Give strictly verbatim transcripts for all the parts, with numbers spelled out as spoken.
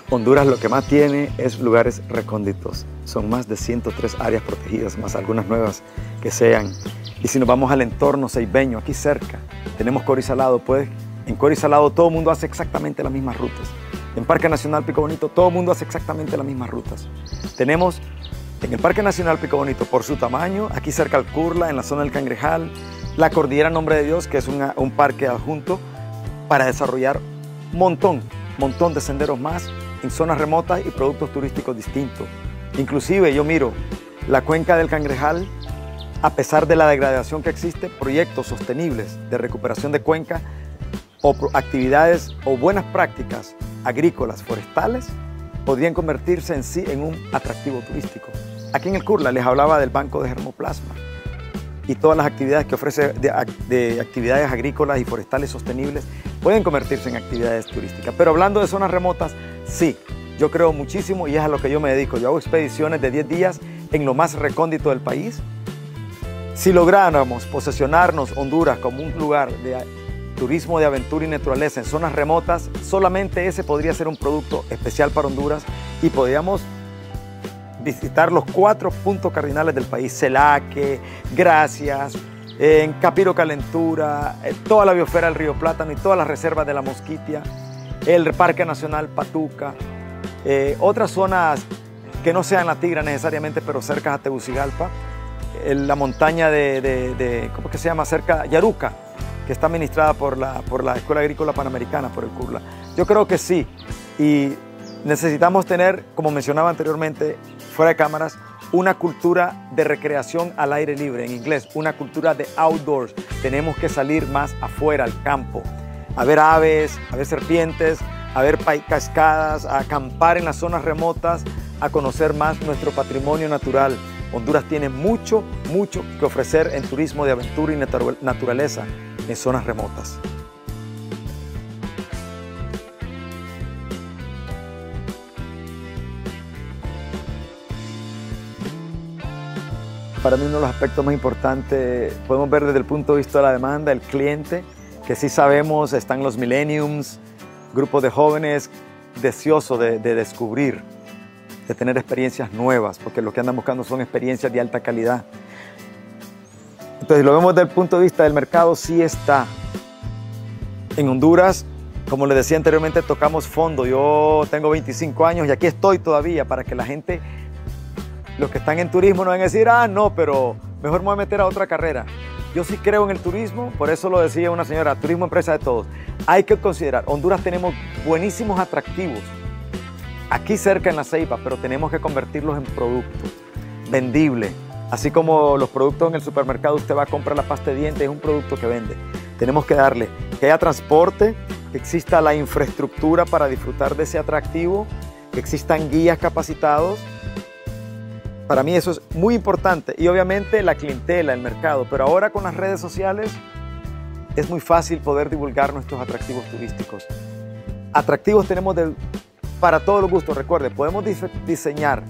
Honduras lo que más tiene es lugares recónditos. Son más de ciento tres áreas protegidas, más algunas nuevas que sean. Y si nos vamos al entorno ceibeño, aquí cerca, tenemos Corizalado. Pues, en Corizalado todo el mundo hace exactamente las mismas rutas. En Parque Nacional Pico Bonito todo el mundo hace exactamente las mismas rutas. Tenemos en el Parque Nacional Pico Bonito, por su tamaño, aquí cerca al Curla, en la zona del Cangrejal, la Cordillera Nombre de Dios, que es una, un parque adjunto para desarrollar un montón, montón de senderos más en zonas remotas y productos turísticos distintos. Inclusive yo miro la cuenca del Cangrejal, a pesar de la degradación que existe, proyectos sostenibles de recuperación de cuenca o actividades o buenas prácticas agrícolas, forestales, podrían convertirse en sí en un atractivo turístico. Aquí en el Curla les hablaba del banco de germoplasma y todas las actividades que ofrece de, de actividades agrícolas y forestales sostenibles pueden convertirse en actividades turísticas. Pero hablando de zonas remotas, sí, yo creo muchísimo y es a lo que yo me dedico. Yo hago expediciones de diez días en lo más recóndito del país. Si lográramos posesionarnos Honduras como un lugar de turismo de aventura y naturaleza en zonas remotas, solamente ese podría ser un producto especial para Honduras y podríamos visitar los cuatro puntos cardinales del país: Celaque, Gracias, en Capiro Calentura, toda la biosfera del Río Plátano y todas las reservas de la Mosquitia, el Parque Nacional Patuca, eh, otras zonas que no sean la Tigra necesariamente, pero cerca a Tegucigalpa, eh, la montaña de, de, de, ¿cómo que se llama? Cerca, Yaruca, que está administrada por la, por la Escuela Agrícola Panamericana, por el Curla. Yo creo que sí, y necesitamos tener, como mencionaba anteriormente, fuera de cámaras, una cultura de recreación al aire libre, en inglés, una cultura de outdoors. Tenemos que salir más afuera, al campo, a ver aves, a ver serpientes, a ver cascadas, a acampar en las zonas remotas, a conocer más nuestro patrimonio natural. Honduras tiene mucho, mucho que ofrecer en turismo de aventura y naturaleza en zonas remotas. Para mí uno de los aspectos más importantes, podemos ver desde el punto de vista de la demanda, el cliente, que sí sabemos, están los millenniums, grupos de jóvenes deseosos de, de descubrir, de tener experiencias nuevas, porque lo que andan buscando son experiencias de alta calidad. Entonces, lo vemos desde el punto de vista del mercado, sí está. En Honduras, como les decía anteriormente, tocamos fondo. Yo tengo veinticinco años y aquí estoy todavía para que la gente, los que están en turismo, no van a decir, ah, no, pero mejor me voy a meter a otra carrera. Yo sí creo en el turismo, por eso lo decía una señora, turismo empresa de todos. Hay que considerar, Honduras tenemos buenísimos atractivos, aquí cerca en La Ceiba, pero tenemos que convertirlos en productos vendibles. Así como los productos en el supermercado, usted va a comprar la pasta de dientes, es un producto que vende. Tenemos que darle que haya transporte, que exista la infraestructura para disfrutar de ese atractivo, que existan guías capacitados. Para mí eso es muy importante y obviamente la clientela, el mercado, pero ahora con las redes sociales es muy fácil poder divulgar nuestros atractivos turísticos. Atractivos tenemos de, para todos los gustos, recuerde, podemos diseñar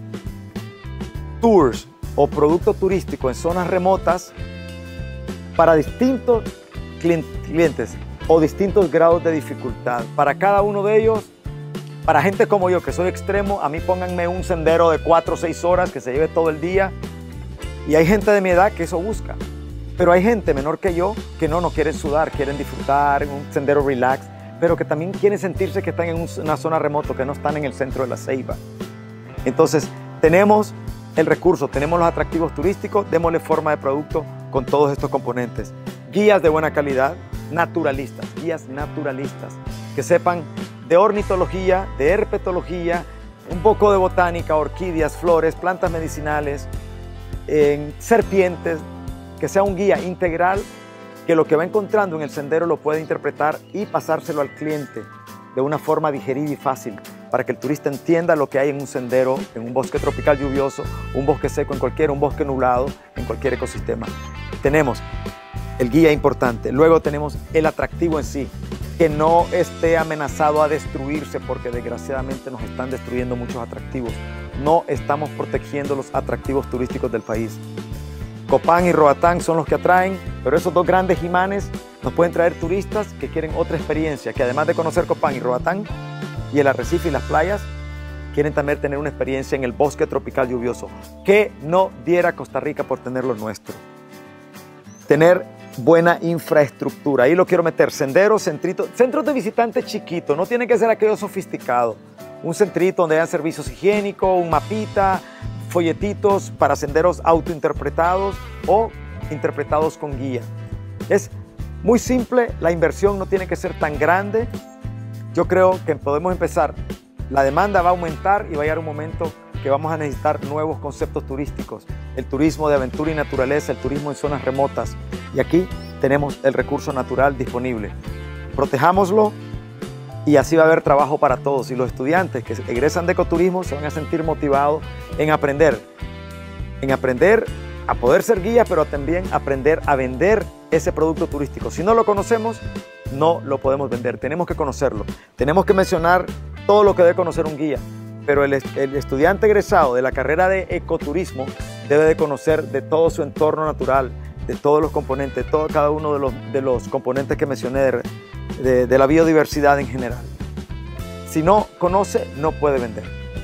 tours o productos turísticos en zonas remotas para distintos clientes o distintos grados de dificultad. Para cada uno de ellos, para gente como yo, que soy extremo, a mí pónganme un sendero de cuatro o seis horas que se lleve todo el día. Y hay gente de mi edad que eso busca. Pero hay gente menor que yo que no, no quieren sudar, quieren disfrutar en un sendero relax, pero que también quieren sentirse que están en una zona remota, que no están en el centro de La Ceiba. Entonces, tenemos el recurso, tenemos los atractivos turísticos, démosle forma de producto con todos estos componentes. Guías de buena calidad, naturalistas, guías naturalistas, que sepan de ornitología, de herpetología, un poco de botánica, orquídeas, flores, plantas medicinales, en serpientes, que sea un guía integral, que lo que va encontrando en el sendero lo pueda interpretar y pasárselo al cliente de una forma digerida y fácil, para que el turista entienda lo que hay en un sendero, en un bosque tropical lluvioso, un bosque seco en cualquiera, un bosque nublado, en cualquier ecosistema. Tenemos el guía importante, luego tenemos el atractivo en sí, que no esté amenazado a destruirse, porque desgraciadamente nos están destruyendo muchos atractivos. No estamos protegiendo los atractivos turísticos del país. Copán y Roatán son los que atraen, pero esos dos grandes imanes nos pueden traer turistas que quieren otra experiencia, que además de conocer Copán y Roatán y el arrecife y las playas, quieren también tener una experiencia en el bosque tropical lluvioso. ¿Qué no diera Costa Rica por tener lo nuestro? Tener buena infraestructura. Ahí lo quiero meter. Senderos, centritos, centros de visitantes chiquitos. No tiene que ser aquello sofisticado. Un centrito donde hayan servicios higiénicos, un mapita, folletitos para senderos autointerpretados o interpretados con guía. Es muy simple. La inversión no tiene que ser tan grande. Yo creo que podemos empezar. La demanda va a aumentar y va a llegar un momento que vamos a necesitar nuevos conceptos turísticos. El turismo de aventura y naturaleza, el turismo en zonas remotas. Y aquí tenemos el recurso natural disponible. Protejámoslo y así va a haber trabajo para todos. Y los estudiantes que egresan de ecoturismo se van a sentir motivados en aprender. En aprender a poder ser guías, pero también aprender a vender ese producto turístico. Si no lo conocemos, no lo podemos vender. Tenemos que conocerlo. Tenemos que mencionar todo lo que debe conocer un guía, pero el, el estudiante egresado de la carrera de ecoturismo debe de conocer de todo su entorno natural, de todos los componentes, todo, cada uno de los, de los componentes que mencioné de, de, de la biodiversidad en general. Si no conoce, no puede vender.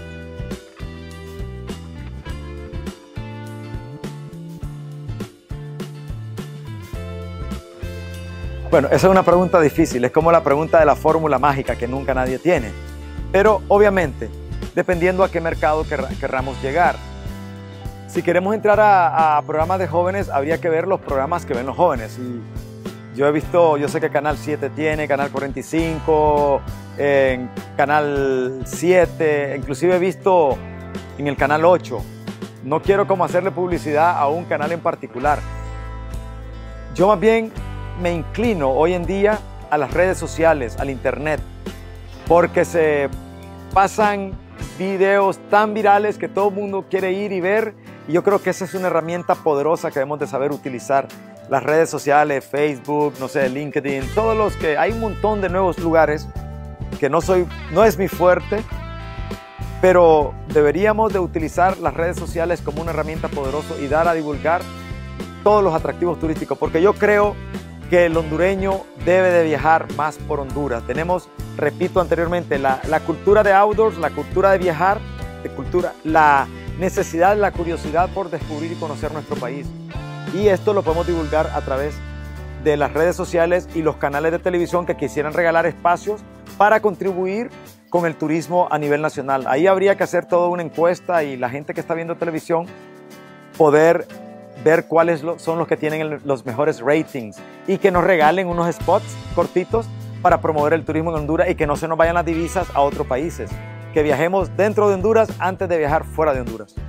Bueno, esa es una pregunta difícil, es como la pregunta de la fórmula mágica que nunca nadie tiene. Pero obviamente, dependiendo a qué mercado querr querramos llegar. Si queremos entrar a, a programas de jóvenes, habría que ver los programas que ven los jóvenes. Y yo he visto, yo sé que Canal siete tiene, Canal cuarenta y cinco, en Canal siete, inclusive he visto en el Canal ocho. No quiero como hacerle publicidad a un canal en particular. Yo más bien me inclino hoy en día a las redes sociales, al internet, porque se pasan videos tan virales que todo el mundo quiere ir y ver, y yo creo que esa es una herramienta poderosa que debemos de saber utilizar. Las redes sociales, Facebook, no sé, LinkedIn, todos los que hay un montón de nuevos lugares que no soy, no es mi fuerte, pero deberíamos de utilizar las redes sociales como una herramienta poderosa y dar a divulgar todos los atractivos turísticos, porque yo creo que el hondureño debe de viajar más por Honduras. Tenemos, repito anteriormente, la, la cultura de outdoors, la cultura de viajar, de cultura, la necesidad, la curiosidad por descubrir y conocer nuestro país. Y esto lo podemos divulgar a través de las redes sociales y los canales de televisión que quisieran regalar espacios para contribuir con el turismo a nivel nacional. Ahí habría que hacer toda una encuesta y la gente que está viendo televisión poder ver cuáles son los que tienen los mejores ratings y que nos regalen unos spots cortitos para promover el turismo en Honduras y que no se nos vayan las divisas a otros países. Que viajemos dentro de Honduras antes de viajar fuera de Honduras.